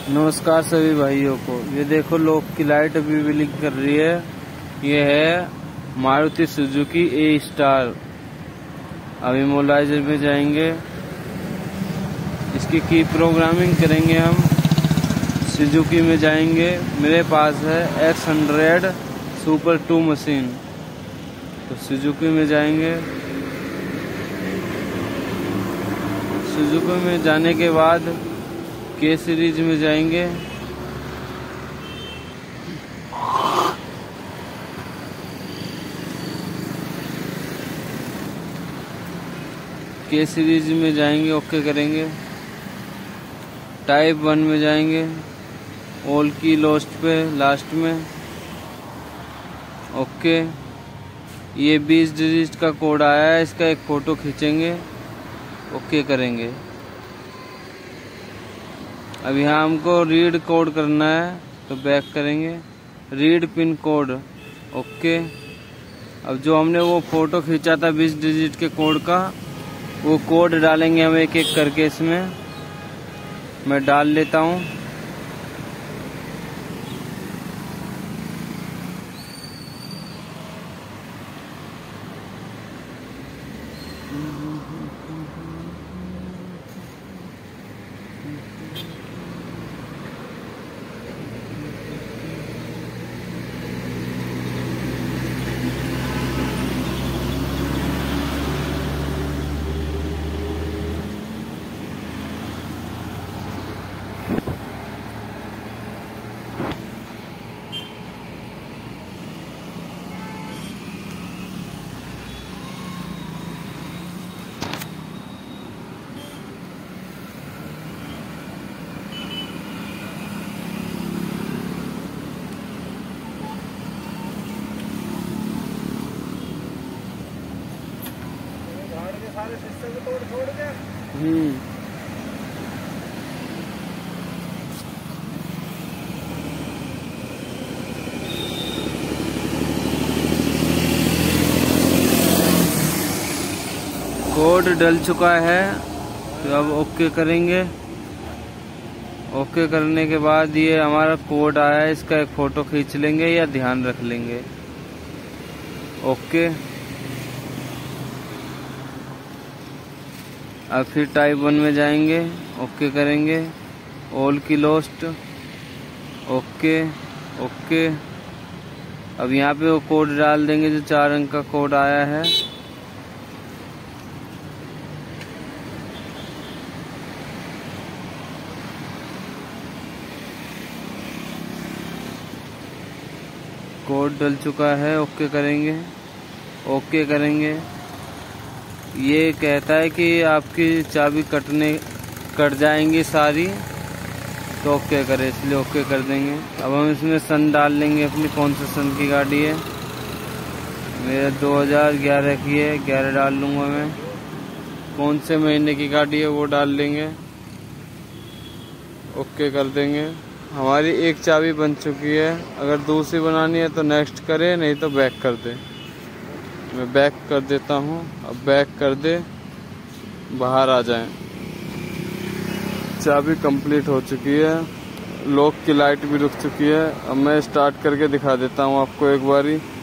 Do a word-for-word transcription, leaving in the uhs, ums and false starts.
नमस्कार सभी भाइयों को। ये देखो लॉक की लाइट अभी ब्लिंक कर रही है। ये है मारुति सुजुकी ए स्टार। अभी मोलाइजर में जाएंगे, इसकी की प्रोग्रामिंग करेंगे हम। सुजुकी में जाएंगे, मेरे पास है X hundred super two machine, तो सुजुकी में जाएंगे। सुजुकी में जाने के बाद के सीरीज में जाएंगे। के सीरीज में जाएंगे, ओके करेंगे। टाइप वन में जाएंगे, ऑल की लोस्ट पे लास्ट में, ओके। ये बीस डिजिट का कोड आया है, इसका एक फोटो खींचेंगे, ओके करेंगे। अब यहाँ हमको रीड कोड करना है, तो बैक करेंगे, रीड पिन कोड, ओके। अब जो हमने वो फोटो खींचा था बीस डिजिट के कोड का, वो कोड डालेंगे हम एक एक करके। इसमें मैं डाल लेता हूँ। सारे सिस्टम को तोड़ छोड़ के हम्म कोड डल चुका है, तो अब ओके करेंगे। ओके करने के बाद ये हमारा कोड आया है, इसका एक फोटो खींच लेंगे या ध्यान रख लेंगे, ओके। अब फिर टाइप वन में जाएंगे, ओके करेंगे, ऑल की लोस्ट, ओके ओके। अब यहाँ पे वो कोड डाल देंगे जो चार अंक का कोड आया है। कोड डल चुका है, ओके करेंगे, ओके करेंगे। ये कहता है कि आपकी चाबी कटने कट जाएंगी सारी, तो ओके करें, इसलिए ओके कर देंगे। अब हम इसमें सन डाल लेंगे, अपनी कौन सा सन की गाड़ी है। मेरा दो हज़ार ग्यारह की है, ग्यारह डाल लूँगा मैं। कौन से महीने की गाड़ी है वो डाल लेंगे, ओके कर देंगे। हमारी एक चाबी बन चुकी है, अगर दूसरी बनानी है तो नेक्स्ट करें, नहीं तो बैक कर दे। मैं बैक कर देता हूँ। अब बैक कर दे, बाहर आ जाएं। चाबी कंप्लीट हो चुकी है, लॉक की लाइट भी रुक चुकी है। अब मैं स्टार्ट करके दिखा देता हूँ आपको एक बारी।